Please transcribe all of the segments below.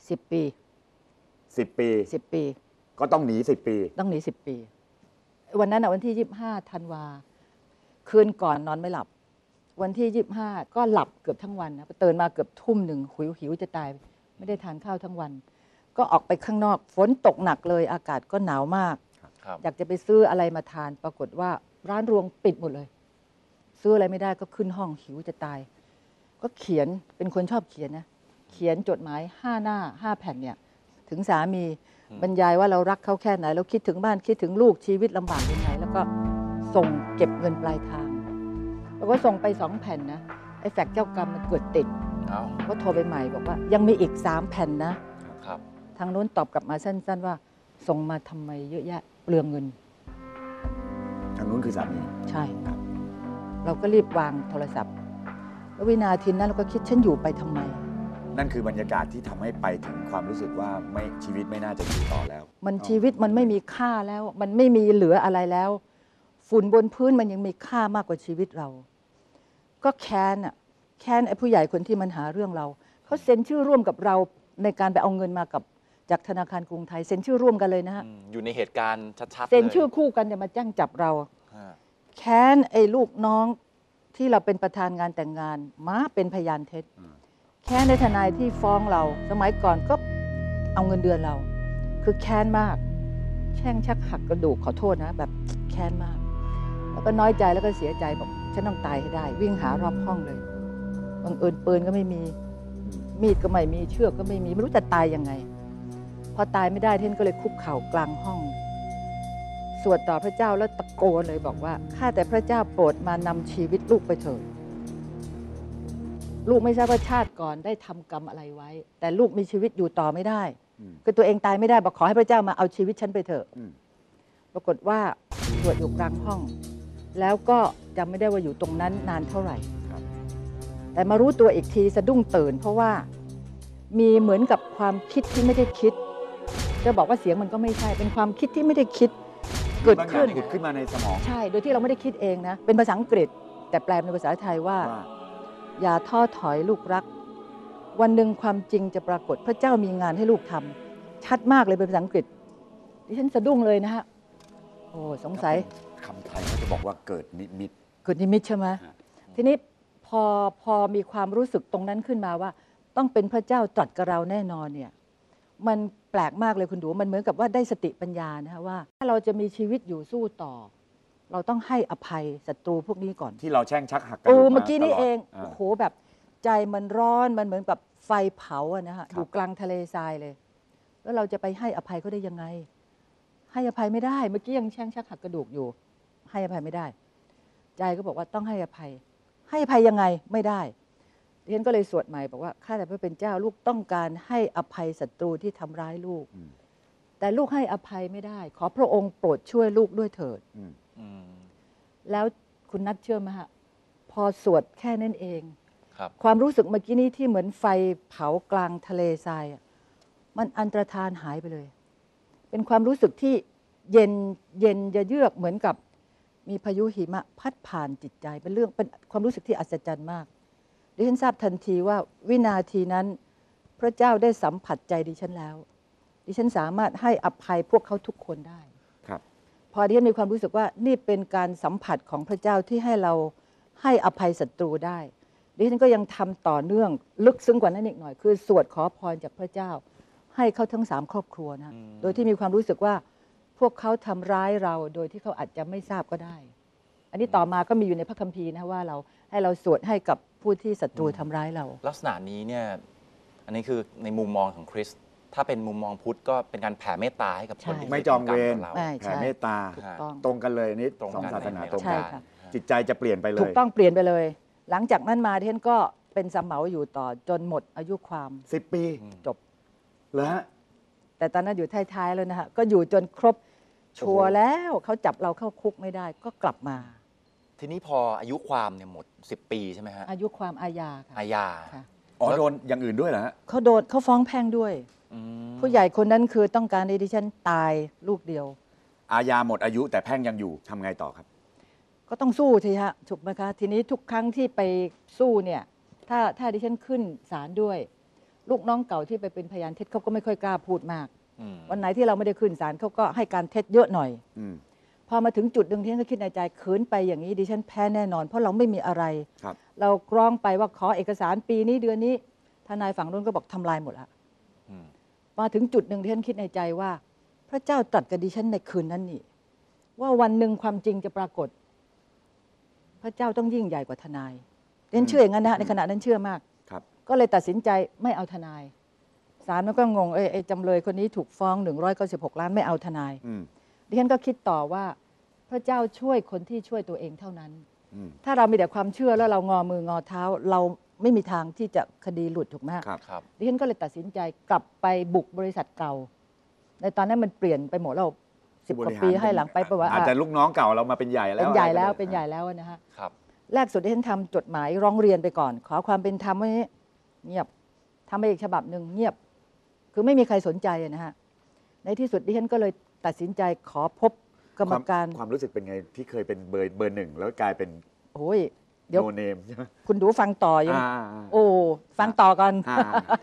10 ปี 10 ปี 10 ปีก็ต้องหนี10 ปีต้องหนี10 ปีวันนั้นวันที่25 ธันวาคืนก่อนนอนไม่หลับวันที่25ก็หลับเกือบทั้งวันนะตื่นมาเกือบทุ่มหนึ่งหิวจะตายไม่ได้ทานข้าวทั้งวันก็ออกไปข้างนอกฝนตกหนักเลยอากาศก็หนาวมากอยากจะไปซื้ออะไรมาทานปรากฏว่าร้านรวงปิดหมดเลยซื้ออะไรไม่ได้ก็ขึ้นห้องหิวจะตายก็เขียนเป็นคนชอบเขียนนะเขียนจดหมาย5 หน้า 5 แผ่นเนี่ยถึงสามีบรรยายว่าเรารักเขาแค่ไหนเราคิดถึงบ้านคิดถึงลูกชีวิตลำบากยังไงแล้วก็ส่งเก็บเงินปลายทางแล้วก็ส่งไป2 แผ่นนะไอ้แฟกซ์เจ้ากรรมมันเกิดติดก็โทรไปใหม่บอกว่ายังมีอีก3 แผ่นนะทางโน้นตอบกลับมาสั้นๆว่าส่งมาทำไมเยอะแยะเปลืองเงินทางนู้นคือสามีใช่ครับเราก็รีบวางโทรศัพท์แล้ววินาทีนั้นเราก็คิดฉันอยู่ไปทำไมนั่นคือบรรยากาศที่ทำให้ไปถึงความรู้สึกว่าไม่ชีวิตไม่น่าจะอยู่ต่อแล้วมันชีวิตมันไม่มีค่าแล้วมันไม่มีเหลืออะไรแล้วฝุ่นบนพื้นมันยังมีค่ามากกว่าชีวิตเราก็แค้นไอ้ผู้ใหญ่คนที่มันหาเรื่องเราเขาเซ็นชื่อร่วมกับเราในการไปเอาเงินมากับจากธนาคารกรุงไทยเซ็นชื่อร่วมกันเลยนะฮะอยู่ในเหตุการณ์ชัดๆเซ็นชื่อคู่กันจะมาแจ้งจับเราแค้นไอ้ลูกน้องที่เราเป็นประธานงานแต่งงานมาเป็นพยานเท็จแค้นในทนายที่ฟ้องเราสมัยก่อนก็เอาเงินเดือนเราคือแค้นมากแช่งชักหักกระดูกขอโทษนะแบบแค้นมากแล้วก็น้อยใจแล้วก็เสียใจบอกฉันต้องตายให้ได้วิ่งหารอบห้องเลยบังเอิญปืนก็ไม่มีมีดก็ไม่มีเชือกก็ไม่มีไม่รู้จะตายยังไงพอตายไม่ได้ท่านก็เลยคุกเข่ากลางห้องสวดต่อพระเจ้าแล้วตะโกนเลยบอกว่าข้าแต่พระเจ้าโปรดมานำชีวิตลูกไปเถิดลูกไม่ทราบว่าชาติก่อนได้ทำกรรมอะไรไว้แต่ลูกมีชีวิตอยู่ต่อไม่ได้คือตัวเองตายไม่ได้บอกขอให้พระเจ้ามาเอาชีวิตฉันไปเถอะปรากฏว่าสวดอยู่กลางห้องแล้วก็จำไม่ได้ว่าอยู่ตรงนั้นนานเท่าไหร่แต่มารู้ตัวอีกทีสะดุ้งตื่นเพราะว่ามีเหมือนกับความคิดที่ไม่ได้คิดจะบอกว่าเสียงมันก็ไม่ใช่เป็นความคิดที่ไม่ได้คิดเกิดขึ้นมาในสมองใช่โดยที่เราไม่ได้คิดเองนะเป็นภาษาอังกฤษแต่แปลเป็นภาษาไทยว่าอย่าท้อถอยลูกรักวันหนึ่งความจริงจะปรากฏพระเจ้ามีงานให้ลูกทำชัดมากเลยเป็นภาษาอังกฤษดิฉันสะดุ้งเลยนะฮะโอ้สงสัยคำไทยเขาจะบอกว่าเกิดนิมิตใช่ไหมทีนี้พอมีความรู้สึกตรงนั้นขึ้นมาว่าต้องเป็นพระเจ้าตรัสกับเราแน่นอนเนี่ยมันแปลกมากเลยคุณดูมันเหมือนกับว่าได้สติปัญญานะคะว่าถ้าเราจะมีชีวิตอยู่สู้ต่อเราต้องให้อภัยศัตรูพวกนี้ก่อนที่เราแช่งชักหักกันเมื่อกี้นี้เองโอ้โหแบบใจมันร้อนมันเหมือนกับไฟเผาอะนะฮะอยู่กลางทะเลทรายเลยแล้วเราจะไปให้อภัยเขาได้ยังไงให้อภัยไม่ได้เมื่อกี้ยังแช่งชักหักกระดูกอยู่ให้อภัยไม่ได้ใจก็บอกว่าต้องให้อภัยยังไงไม่ได้ดิฉันก็เลยสวดใหม่บอกว่าข้าแต่พระเป็นเจ้าลูกต้องการให้อภัยศัตรูที่ทำร้ายลูกแต่ลูกให้อภัยไม่ได้ขอพระองค์โปรดช่วยลูกด้วยเถิดแล้วคุณนัทเชื่อไหมฮะพอสวดแค่นั้นเองความรู้สึกเมื่อกี้นี้ที่เหมือนไฟเผากลางทะเลทรายมันอันตรธานหายไปเลยเป็นความรู้สึกที่เย็นเยือกเหมือนกับมีพายุหิมะพัดผ่านจิตใจเป็นความรู้สึกที่อัศจรรย์มากดิฉันทราบทันทีว่าวินาทีนั้นพระเจ้าได้สัมผัสใจดิฉันแล้วดิฉันสามารถให้อภัยพวกเขาทุกคนได้ครับพอดิฉันมีความรู้สึกว่านี่เป็นการสัมผัสของพระเจ้าที่ให้เราให้อภัยศัตรูได้ดิฉันก็ยังทำต่อเนื่องลึกซึ้งกว่านั้นอีกหน่อยคือสวดขอพรจากพระเจ้าให้เขาทั้ง3 ครอบครัวนะโดยที่มีความรู้สึกว่าพวกเขาทำร้ายเราโดยที่เขาอาจจะไม่ทราบก็ได้อันนี้ต่อมาก็มีอยู่ในพระคัมภีร์นะว่าเราให้เราสวดให้กับผู้ที่ศัตรูทำร้ายเราลักษณะนี้เนี่ยอันนี้คือในมุมมองของคริสต์ถ้าเป็นมุมมองพุทธก็เป็นการแผ่เมตตาให้กับคนที่ไม่จองเวรแผ่เมตตาตรงกันเลยนี่สองศาสนาตรงกันจิตใจจะเปลี่ยนไปเลยถูกต้องเปลี่ยนไปเลยหลังจากนั้นมาท่านก็เป็นสำเหมาอยู่ต่อจนหมดอายุความ 10 ปีจบแล้วแต่ตอนนั้นอยู่ท้ายๆแล้วนะฮะก็อยู่จนครบชัวร์แล้วเขาจับเราเข้าคุกไม่ได้ก็กลับมาทีนี้พออายุความเนี่ยหมด10 ปีใช่ไหมฮะอายุความอาญาค่ะอาญาอ๋อโดนอย่างอื่นด้วยเหรอฮะเขาฟ้องแพ่งด้วยผู้ใหญ่คนนั้นคือต้องการให้ดิฉันตายลูกเดียวอาญาหมดอายุแต่แพ่งยังอยู่ทำไงต่อครับก็ต้องสู้ทีฮะถูกไหมคะทีนี้ทุกครั้งที่ไปสู้เนี่ยถ้าดิฉันขึ้นศาลด้วยลูกน้องเก่าที่ไปเป็นพยานเท็จเขาก็ไม่ค่อยกล้าพูดมากอืมวันไหนที่เราไม่ได้ขึ้นศาลเขาก็ให้การเท็จเยอะหน่อยอืมพอมาถึงจุดหนึ่งที่ฉันก็คิดในใจขืนไปอย่างนี้ดิฉันแพ้แน่นอน เพราะเราไม่มีอะไรครับเรากร้องไปว่าขอเอกสารปีนี้เดือนนี้ทนายฝั่งนู้นก็บอกทำลายหมดละอืมมาถึงจุดหนึ่งที่ฉันคิดในใจว่า พระเจ้าตรัสกับดิฉันในคืนนั้นนี่ว่าวันหนึ่งความจริงจะปรากฏ พระเจ้าต้องยิ่งใหญ่กว่าทนายดิฉันเชื่ออย่างนั้นนะฮะในขณะนั้นเชื่อมากครับก็เลยตัดสินใจไม่เอาทนายศาลมันก็งงไอ้จำเลยคนนี้ถูกฟ้อง196 ล้านไม่เอาทนายอืมดิฉันก็คิดต่อว่าพระเจ้าช่วยคนที่ช่วยตัวเองเท่านั้นอืมถ้าเรามีแต่ความเชื่อแล้วเรางอมืองอเท้า เราไม่มีทางที่จะคดีหลุดถูกไหมครับครับดิฉันก็เลยตัดสินใจกลับไปบุกบริษัทเก่า ในตอนนั้นมันเปลี่ยนไปหมดแล้ว10 กว่าปีให้หลังไปเพราะว่าอาจจะลูกน้องเก่าเรามาเป็นใหญ่แล้วเป็นใหญ่แล้วอะไรก็เป็นใหญ่แล้วนะฮะครับแรกสุดดิฉันทำจดหมายร้องเรียนไปก่อน ขอความเป็นธรรมไว้เงียบทำไปอีกฉบับหนึ่งเงียบ คือไม่มีใครสนใจนะฮะในที่สุดดิฉันก็เลยตัดสินใจขอพบกรรมการความรู้สึกเป็นไงที่เคยเป็นเบอร์หนึ่งแล้วกลายเป็นโอ้ยเดี๋ยวโนเนมใช่ไหมคุณดูฟังต่อยังอ่าโอ้ฟังต่อก่อนอ่า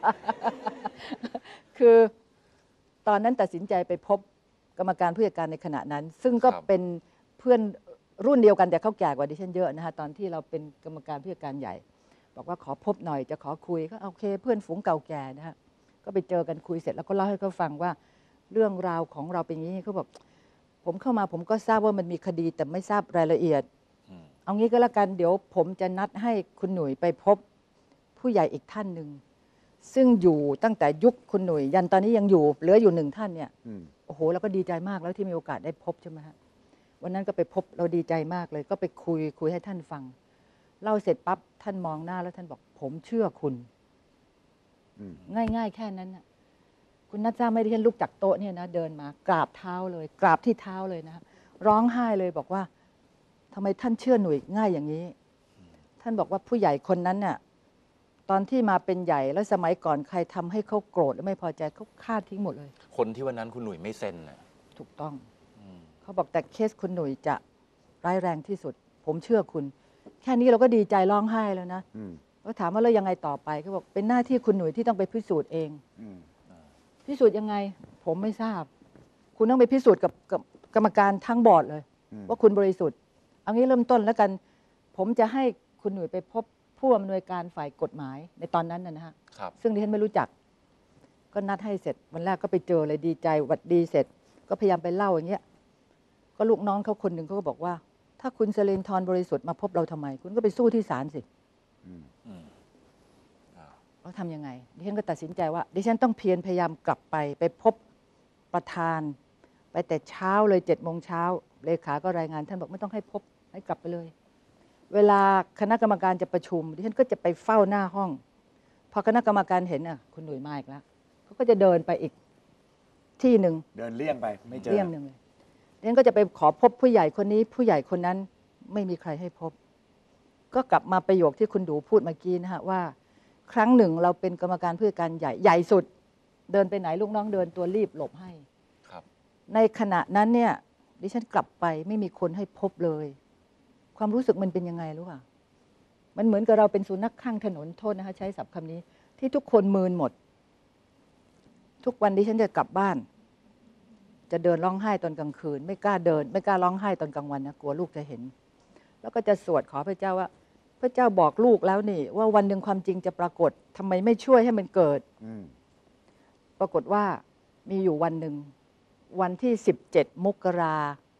คือตอนนั้นตัดสินใจไปพบกรรมการผู้จัดการในขณะนั้น ซึ่งก็ครับเป็นเพื่อนรุ่นเดียวกันแต่เขาแก่กว่าดิฉันเยอะนะฮะตอนที่เราเป็นกรรมการผู้จัดการใหญ่ บอกว่าขอพบหน่อยจะขอคุยก็โอเค เพื่อนฝูงเก่าแก่นะฮะก็ไปเจอกันคุยเสร็จแล้วก็เล่าให้เขาฟังว่าเรื่องราวของเราเป็นอย่างนี้เขาบอกผมเข้ามาผมก็ทราบว่ามันมีคดีแต่ไม่ทราบรายละเอียดอืมเอางี้ก็แล้วกันเดี๋ยวผมจะนัดให้คุณหนุ่ยไปพบผู้ใหญ่อีกท่านหนึ่งซึ่งอยู่ตั้งแต่ยุคคุณหนุ่ยยันตอนนี้ยังอยู่เหลืออยู่1 ท่านเนี่ยอืมโอ้โหเราก็ดีใจมากแล้วที่มีโอกาสได้พบใช่ไหมฮะวันนั้นก็ไปพบเราดีใจมากเลย ก็ไปคุยให้ท่านฟังเล่าเสร็จปั๊บท่านมองหน้าแล้วท่านบอกผมเชื่อคุณอืมง่ายๆแค่นั้นนะคุณนัททราบไหมที่ฉันลุกจากโต๊ะเนี่ยนะเดินมากราบเท้าเลย กราบที่เท้าเลยนะร้องไห้เลยบอกว่าทำไมท่านเชื่อหนุ่ยง่ายอย่างนี้ ท่านบอกว่าผู้ใหญ่คนนั้นเนี่ยตอนที่มาเป็นใหญ่แล้วสมัยก่อนใครทำให้เขาโกรธและไม่พอใจเขาฆ่าทิ้งหมดเลยคนที่วันนั้นคุณหนุ่ยไม่เซ็นน่ะถูกต้องอืมเขาบอกแต่เคสคุณหนุ่ยจะร้ายแรงที่สุด ผมเชื่อคุณ แค่นี้เราก็ดีใจร้องไห้แล้วนะอืมก็ถามว่าแล้วยังไงต่อไปเขาบอกเป็นหน้าที่คุณหนุ่ยที่ต้องไปพิสูจน์เองอืมพิสูจน์ยังไง ผมไม่ทราบ คุณต้องไปพิสูจน์กับกรรมการทั้งบอร์ดเลยอืมว่าคุณบริสุทธิ์เอางี้เริ่มต้นแล้วกัน ผมจะให้คุณหนุ่ยไปพบผู้อำนวยการฝ่ายกฎหมายในตอนนั้นนะฮะครับซึ่งดิฉันไม่รู้จัก ก็นัดให้เสร็จวันแรกก็ไปเจอเลยดีใจหวัดดีเสร็จ ก็พยายามไปเล่าอย่างเงี้ยก็ลูกน้องเขาคนหนึ่งเขาก็บอกว่า ถ้าคุณเซเลนทรบริสุทธิ์มาพบเราทำไม คุณก็ไปสู้ที่ศาลสิอืมอืมอ่าเราทำยังไงดิฉันก็ตัดสินใจว่าดิฉันต้องเพียรพยายามกลับไปพบประธาน ไปแต่เช้าเลย7 โมงเช้าเลขาก็รายงานท่านบอกไม่ต้องให้พบให้กลับไปเลย เวลาคณะกรรมการจะประชุมดิฉันก็จะไปเฝ้าหน้าห้อง พอคณะกรรมการเห็นน่ะคุณหนุ่ยมาอีกแล้วเขาก็จะเดินไปอีกที่หนึ่งเดินเลี่ยงไปไม่เจอเรื่องหนึ่งเลยดิฉันก็จะไปขอพบผู้ใหญ่คนนี้ ผู้ใหญ่คนนั้นไม่มีใครให้พบ ก็กลับมาประโยคที่คุณดูพูดเมื่อกี้นะฮะว่า ครั้งหนึ่งเราเป็นกรรมการผู้จัดการใหญ่สุด เดินไปไหนลูกน้องเดินตัวรีบหลบให้ครับในขณะนั้นเนี่ยดิฉันกลับไปไม่มีคนให้พบเลย ความรู้สึกมันเป็นยังไงรู้ป่ะมันเหมือนกับเราเป็นสุนัขข้างถนนโทษนะคะใช้ศัพท์คำนี้ ที่ทุกคนมืนหมด ทุกวันดิฉันจะกลับบ้าน จะเดินร้องไห้ตอนกลางคืน ไม่กล้าเดิน ไม่กล้าร้องไห้ตอนกลางวันนะกลัวลูกจะเห็น แล้วก็จะสวดขอพระเจ้าว่า พระเจ้าบอกลูกแล้วนี่ ว่าวันหนึ่งความจริงจะปรากฏทำไมไม่ช่วยให้มันเกิดอืมปรากฏว่ามีอยู่วันหนึ่งวันที่17 มกรา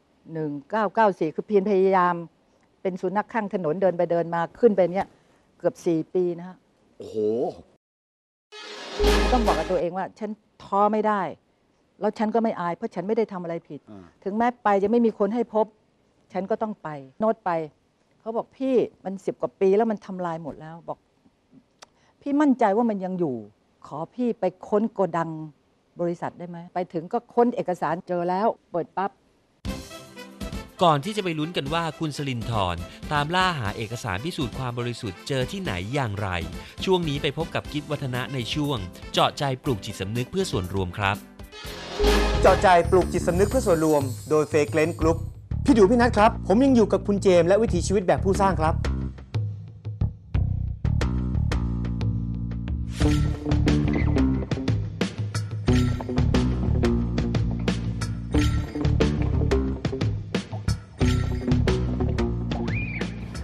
1994คือเพียรพยายามเป็นสุนัขข้างถนนเดินไปเดินมาขึ้นไปเนี่ยเกือบ4 ปีนะฮะโอ้โหต้องบอกกับตัวเองว่าฉันท้อไม่ได้ แล้วฉันก็ไม่อายเพราะฉันไม่ได้ทำอะไรผิดอ่าถึงแม้ไปจะไม่มีคนให้พบ ฉันก็ต้องไปโน้ตไปเขาบอกพี่มัน10 กว่าปีแล้วมันทำลายหมดแล้วบอก พี่มั่นใจว่ามันยังอยู่ ขอพี่ไปค้นโกดังบริษัทได้ไหมไปถึงก็ค้นเอกสารเจอแล้วเปิดปั๊บก่อนที่จะไปลุ้นกันว่าคุณสลินทร์ตามล่าหาเอกสารพิสูจน์ความบริสุทธิ์เจอที่ไหนอย่างไร ช่วงนี้ไปพบกับกิ๊ดวัฒนะในช่วง เจาะใจปลูกจิตสำนึกเพื่อส่วนรวมครับเจาะใจปลูกจิตสำนึกเพื่อส่วนรวม โดยเฟกเลนกรุ๊ปพี่ดูพี่นัทครับ ผมยังอยู่กับคุณเจมส์และวิถีชีวิตแบบผู้สร้างครับ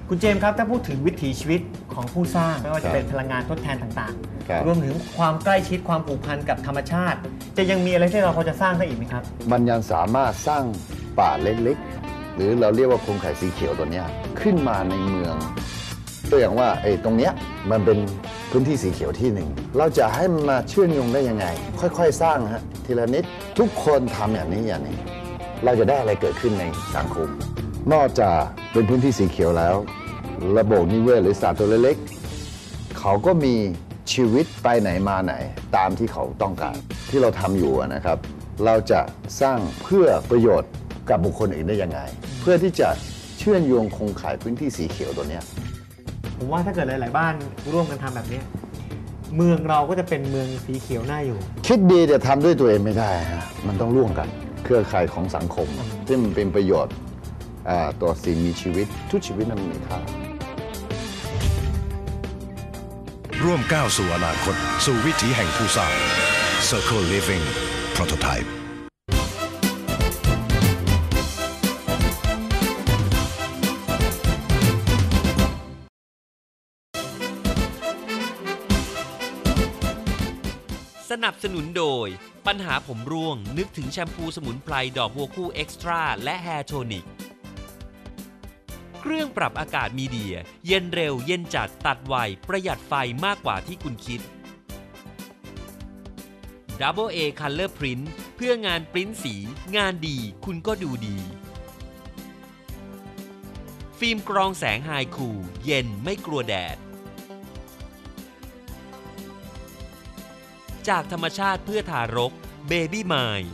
คุณเจมส์ครับถ้าพูดถึงวิถีชีวิตของผู้สร้างไม่ว่าจะเป็นพลังงานทดแทนต่างครับๆ รวมถึงความใกล้ชิดความผูกพันกับธรรมชาติ จะยังมีอะไรที่เราพอจะสร้างได้อีกไหมครับมันยังสามารถสร้างป่าเล็กๆ หรือเราเรียกว่าโครงข่ายสีเขียวตัวเนี้ยขึ้นมาในเมือง ตัวอย่างว่าตรงเนี้ยมันเป็นพื้นที่สีเขียวที่หนึ่ง เราจะให้มันมาเชื่อมโยงได้ยังไง ค่อยๆ สร้างฮะทีละนิดทุกคนทำอย่างนี้อย่างนี้ เราจะได้อะไรเกิดขึ้นในสังคม นอกจากเป็นพื้นที่สีเขียวแล้ว ระบบนิเวศหรือสัตว์ตัวเล็กๆเขาก็มีชีวิตไปไหนมาไหนตามที่เขาต้องการ ที่เราทำอยู่นะครับ เราจะสร้างเพื่อประโยชน์กับบุคคลอื่นได้ยังไง เพื่อที่จะเชื่อมโยงโครงข่ายพื้นที่สีเขียวตัวเนี้ยผมว่าถ้าเกิดหลาย ๆ บ้านร่วมกันทำแบบนี้ เมืองเราก็จะเป็นเมืองสีเขียวน่าอยู่คิดดีแต่ทำด้วยตัวเองไม่ได้ฮะมันต้องร่วมกัน เครือข่ายของสังคมที่มันเป็นประโยชน์ต่อสิ่งมีชีวิตทุกชีวิตนั้นมีค่าร่วมก้าวสู่อนาคตสู่วิถีแห่งผู้สร้าง Circle Living Prototype สนับสนุนโดยปัญหาผมร่วงนึกถึงแชมพูสมุนไพรดอกบัวคู่เอ็กซ์ตร้าและแฮร์โทนิกเครื่องปรับอากาศมีเดียเย็นเร็วเย็นจัดตัดไวประหยัดไฟมากกว่าที่คุณคิด Double A Color Print เพื่องานปริ้นสีงานดีคุณก็ดูดี ฟิล์มกรองแสงไฮคูลเย็นไม่กลัวแดดจากธรรมชาติเพื่อทารก Baby Mind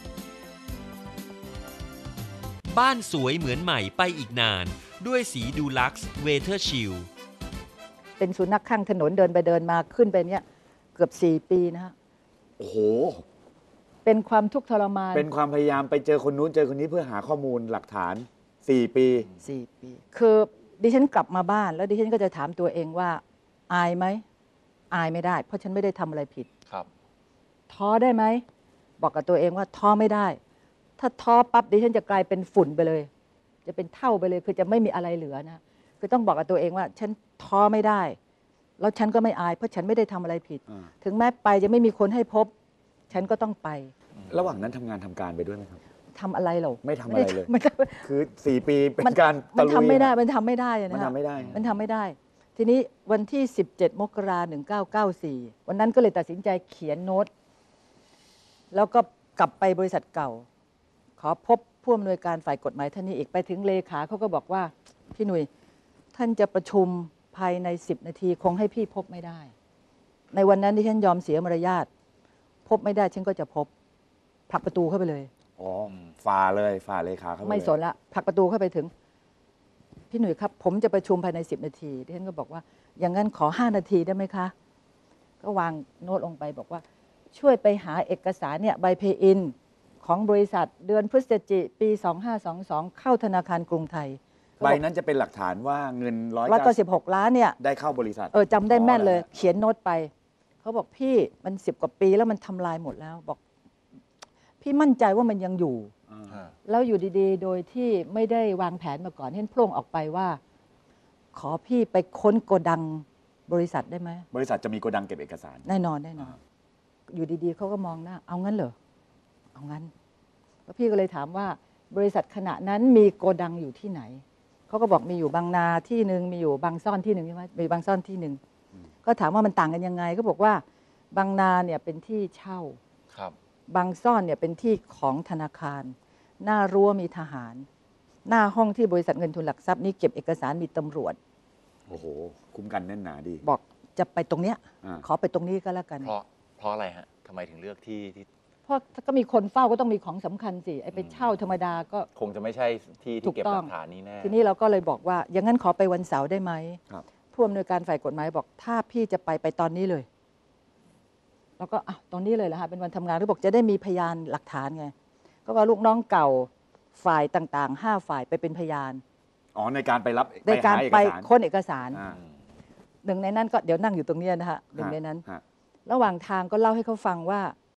บ้านสวยเหมือนใหม่ไปอีกนานด้วยสีดูลักซ์เวเทอร์ชิลเป็นสุนัขข้างถนนเดินไปเดินมาขึ้นไปเนี่ยเกือบ4 ปีนะฮะโอ้โหเป็นความทุกข์ทรมานเป็นความพยายามไปเจอคนนู้นเจอคนนี้เพื่อหาข้อมูลหลักฐาน 4 ปี 4 ปี คือดิฉันกลับมาบ้านแล้วดิฉันก็จะถามตัวเองว่าอายไหมอายไม่ได้ เพราะฉันไม่ได้ทำอะไรผิดครับท้อได้ไหมบอกกับตัวเองว่าท้อไม่ได้ ถ้าท้อปั๊บดิฉันจะกลายเป็นฝุ่นไปเลย จะเป็นเท่าไปเลยคือจะไม่มีอะไรเหลือนะคือต้องบอกกับตัวเองว่าฉันท้อไม่ได้แล้วฉันก็ไม่อายเพราะฉันไม่ได้ทำอะไรผิด ถึงแม้ไปจะไม่มีคนให้พบ ฉันก็ต้องไประหว่างนั้นทำงานทำการไปด้วยไหมครับทำอะไรหรอไม่ทำอะไรเลยไม่ทำคือ 4 ปีเป็นมันการมันตะลุยทำไม่ได้มันทำไม่ได้นะมันฮะทำไม่ได้มันทำไม่ได้ ทีนี้วันที่ 17 มกราคม 1994 วันนั้นก็เลยตัดสินใจเขียนโน้ต แล้วก็กลับไปบริษัทเก่า ขอพบผู้อำนวยการฝ่ายกฎหมายท่านนี้อีกไปถึงเลขาเขาก็บอกว่า พี่หนุ่ยท่านจะประชุมภายใน 10 นาทีคงให้พี่พบไม่ได้ ในวันนั้นที่ฉันยอมเสียมารยาทพบไม่ได้ฉันก็จะพบผลักประตูเข้าไปเลยอ๋อฝ่าเลยฝ่าเลขาเข้าปไม่เลยสนละผลักประตูเข้าไปถึง พี่หนุ่ยครับ ผมจะประชุมภายใน 10 นาทีดิฉันก็บอกว่า อย่างนั้นขอ 5 นาทีได้ไหมคะ ก็วางโน้ตลงไปบอกว่า ช่วยไปหาเอกสารเนี่ยใบเพย์อินของบริษัทเดือนพฤศจิกายนปี 2522 เข้าธนาคารกรุงไทยใบนั้นจะเป็นหลักฐานว่าเงิน 196 ล้านเนี่ยได้เข้าบริษัทจำได้แม่นเลยอ๋อหรอเขียนโน้ตไป เขาบอกพี่มัน10 กว่าปีแล้วมันทำลายหมดแล้วบอก พี่มั่นใจว่ามันยังอยู่ แล้วอยู่ดีๆ โดยที่ไม่ได้วางแผนมาก่อนเห็นโพร่งออกไปว่า ขอพี่ไปค้นโกดังบริษัทได้ไหมบริษัทจะมีโกดังเก็บเอกสารแน่นอนแน่นอน อยู่ดีๆเขาก็มองหน้า เอางั้นเหรอ เอางั้นแล้วพี่ก็เลยถามว่า บริษัทขณะนั้นมีโกดังอยู่ที่ไหน เขาก็บอกมีอยู่บางนาที่หนึ่งมีอยู่บางซ่อนที่หนึ่งใช่ไหมมีบางซ่อนที่หนึ่งก็ถามว่ามันต่างกันยังไงก็บอกว่าบางนาเนี่ยเป็นที่เช่าครับบางซ่อนเนี่ยเป็นที่ของธนาคาร หน้ารั้วมีทหาร หน้าห้องที่บริษัทเงินทุนหลักทรัพย์นี้เก็บเอกสารมีตำรวจโอ้โห คุ้มกันแน่นหนาดีบอกจะไปตรงเนี้ยอ่าขอไปตรงนี้ก็แล้วกันเพราะอะไรฮะทำไมถึงเลือกที่เพราะถ้าก็มีคนเฝ้าก็ต้องมีของสำคัญสิไอ้ไปเช่าธรรมดาก็คงจะไม่ใช่ที่ถูที่กเก็บต้หองลักฐานนี้แน่ทีนี้เราก็เลยบอกว่า อย่างนั้นขอไปวันเสาร์ได้ไหมครับผู้อำนวยการฝ่ายกฎหมายบอกถ้าพี่จะไปตอนนี้เลยแล้วก็ตอนนี้เลยเหรอฮะเป็นวันทำงานหรือบอกจะได้มีพยานหลักฐานไงก็ว่าลูกน้องเก่าฝ่ายต่างๆ5 ฝ่ายไปเป็นพยานอ๋อในการไปรับในการหเอไปสารค้นเอกสารอ่าหนึ่งในนั้นก็เดี๋ยวนั่งอยู่ตรงเนี้ยนะฮะหนึ่งในนั้นฮะระหว่างทางก็เล่าให้เขาฟังว่า